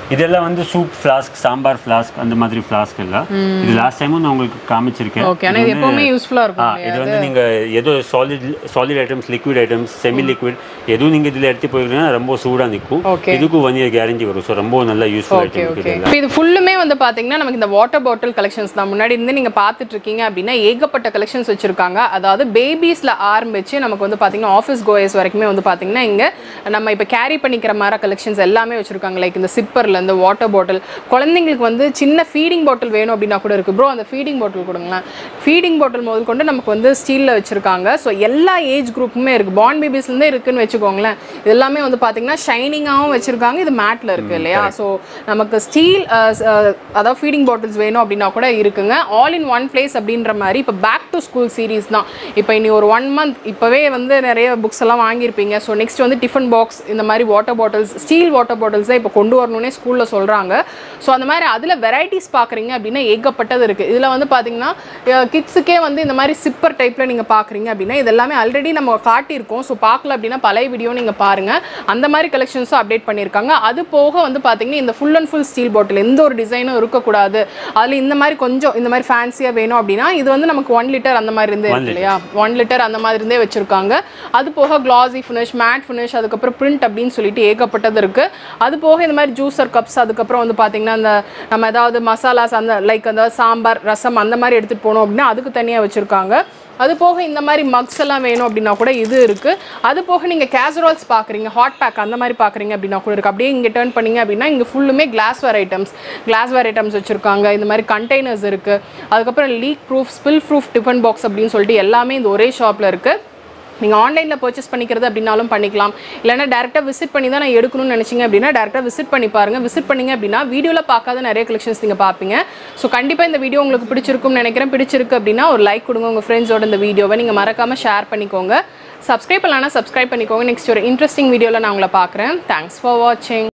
A: இதெல்லாம் வந்து சூப் ஃப்ளாஸ்க் சாம்பார் ஃப்ளாஸ்க் அந்த மாதிரி ஃப்ளாஸ்க் எல்லாம் இது லாஸ்ட் டைமும் நான் உங்களுக்கு காமிச்சிருக்கேன்
B: ஓகே ஆனா இது எப்பவுமே யூஸ்ஃபுல்லா இருக்கும்
A: இது வந்து நீங்க ஏதோ solid solid items liquid items semi liquid எதுவும் நீங்க இதுல எடுத்து போயிட்டீங்கன்னா ரொம்ப சூடா நிக்கும் இதுக்கு ஒன் இயர் கேரண்டி வரும் சோ ரொம்ப நல்ல யூஸ்ஃபுல் ஐட்டம்
B: இது இப்போ இது ஃபுல்லுமே வந்து பாத்தீங்கன்னா நமக்கு இந்த வாட்டர் பாட்டில் கலெக்ஷன்ஸ் தான் முன்னாடி இருந்து நீங்க பாத்துட்டு இருக்கீங்க அப்படின்னா ஏகப்பட்ட கலெக்ஷன்ஸ் வச்சிருக்காங்க அதாவது பேபிஸ்ல ஆரம்பிச்சு நமக்கு வந்து பாத்தீங்கன்னா ஆஃபீஸ் கோயர்ஸ் வரைக்குமே வந்து பாத்தீங்கன்னா இங்க நம்ம இப்போ கேரி பண்ணிக்கிற மாதிரி கலெக்ஷன்ஸ் எல்லாமே வச்சிருக்காங்க லைக் இந்த சிப்பர்ல இந்த வாட்டர் பாட்டில் குழந்தைங்களுக்கு வந்து சின்ன ஃபீடிங் பாட்டில் வேணும் அப்படின்னா கூட இருக்கு ப்ரோ அந்த ஃபீடிங் பாட்டில் கொடுங்களேன் ஃபீடிங் பாட்டில் முதல் கொண்டு நமக்கு வந்து ஸ்டீலில் வச்சிருக்காங்க ஸோ எல்லா ஏஜ் குரூப்புமே இருக்கு பார்ன் பேபிஸ்லேருந்தே இருக்குன்னு வச்சுக்கோங்களேன் இது எல்லாமே வந்து பார்த்தீங்கன்னா ஷைனிங்காகவும் வச்சிருக்காங்க இது மேட்ல இருக்கு இல்லையா ஸோ நமக்கு ஸ்டீல் அதாவது ஃபீடிங் பாட்டில்ஸ் வேணும் அப்படின்னா கூட இருக்குங்க ஆல் இன் ஒன் பிளேஸ் அப்படின்ற மாதிரி இப்போ பேக் டு ஸ்கூல் சீரீஸ் தான் இப்போ இனி ஒரு ஒன் மந்த் இப்போவே வந்து நிறைய புக்ஸ் எல்லாம் வாங்கியிருப்பீங்க ஸோ நெக்ஸ்ட் வந்து டிஃபன் பாக்ஸ் இந்த மாதிரி water bottles steel water bottles தான் இப்போ கொண்டு வரணும்னே ஸ்கூலில் சொல்கிறாங்க ஸோ அந்த மாதிரி அதில் வெரைட்டிஸ் பார்க்குறீங்க அப்படின்னா ஏகப்பட்டது இருக்குது இதில் வந்து பார்த்தீங்கன்னா கிட்ஸுக்கே வந்து இந்த மாதிரி சிப்பர் டைப்பில் நீங்கள் பார்க்குறீங்க அப்படின்னா இது எல்லாமே ஆல்ரெடி நம்ம காட்டியிருக்கோம் ஸோ பார்க்கல அப்படின்னா பழைய வீடியோ நீங்கள் பாருங்கள் அந்த மாதிரி கலெக்ஷன்ஸும் அப்டேட் பண்ணியிருக்காங்க அது போக வந்து பார்த்தீங்கன்னா இந்த full and full steel bottle எந்த ஒரு டிசைனும் இருக்கக்கூடாது அதில் இந்த மாதிரி கொஞ்சம் இந்த மாதிரி ஃபேன்சியாக வேணும் அப்படின்னா இது வந்து நமக்கு ஒன் லிட்டர் அந்த மாதிரி இருந்தே இருக்கு இல்லையா ஒன் லிட்டர் அந்த மாதிரி இருந்தே வச்சுருக்காங்க அது போக கிளாசி ஃபினிஷ் மேட் ஃபினிஷ் அதுக்கப்புறம் பிரிண்ட் அப்படின்னு சொல்லிட்டு ஏகப்பட்டது இருக்குது அது போக இந்த மாதிரி ஜூஸர் கப்ஸ் அதுக்கப்புறம் வந்து பார்த்தீங்கன்னா அந்த நம்ம ஏதாவது மசாலாஸ் அந்த லைக் அந்த சாம்பார் ரசம் அந்த மாதிரி எடுத்துகிட்டு போனோம் அப்படின்னா அதுக்கு தனியாக வச்சுருக்காங்க அது போக இந்த மாதிரி மக்ஸ் எல்லாம் வேணும் அப்படின்னா கூட இது இருக்குது அது போக நீங்கள் கேசரோல்ஸ் பார்க்குறீங்க ஹாட் பேக் அந்த மாதிரி பார்க்குறீங்க அப்படின்னா கூட இருக்குது அப்படியே இங்கே டர்ன் பண்ணிங்க அப்படின்னா இங்கே ஃபுல்லுமே கிளாஸ்வேர் ஐட்டம்ஸ் கிளாஸ்வேர் ஐட்டம்ஸ் வச்சுருக்காங்க இந்த மாதிரி கண்டெய்னர்ஸ் இருக்குது அதுக்கப்புறம் leak proof spill proof tiffin box அப்படின்னு சொல்லிட்டு எல்லாமே இந்த ஒரே ஷாப்பில் இருக்குது நீங்கள் ஆன்லைனில் பர்ச்சேஸ் பண்ணிக்கிறது அப்படின்னாலும் பண்ணிக்கலாம் இல்லைனா டேரெக்டாக விசிட் பண்ணி தான் நான் எடுக்கணும்னு நினச்சிங்க அப்படின்னா டேரெக்டாக விசிட் பண்ணி பாருங்கள் விசிட் பண்ணிங்க அப்படின்னா வீடியோவில் பார்க்காத நிறைய கலெக்ஷன்ஸ் நீங்கள் பார்ப்பீங்க ஸோ கண்டிப்பாக இந்த வீடியோ உங்களுக்கு பிடிச்சிருக்கும்னு நினைக்கிறேன் பிடிச்சிருக்கு அப்படின்னா ஒரு லைக் கொடுங்க உங்கள் ஃப்ரெண்ட்ஸோட இந்த வீடியோவை நீங்கள் மறக்காமல் ஷேர் பண்ணிக்கோங்க சப்ஸ்கிரைப் பண்ணலாம்னா சப்ஸ்கிரைப் பண்ணிக்கோங்க நெக்ஸ்ட் ஒரு இன்ட்ரெஸ்டிங் வீடியோவில் நான் உங்களை பார்க்குறேன் தேங்க்ஸ் ஃபார் வாட்சிங்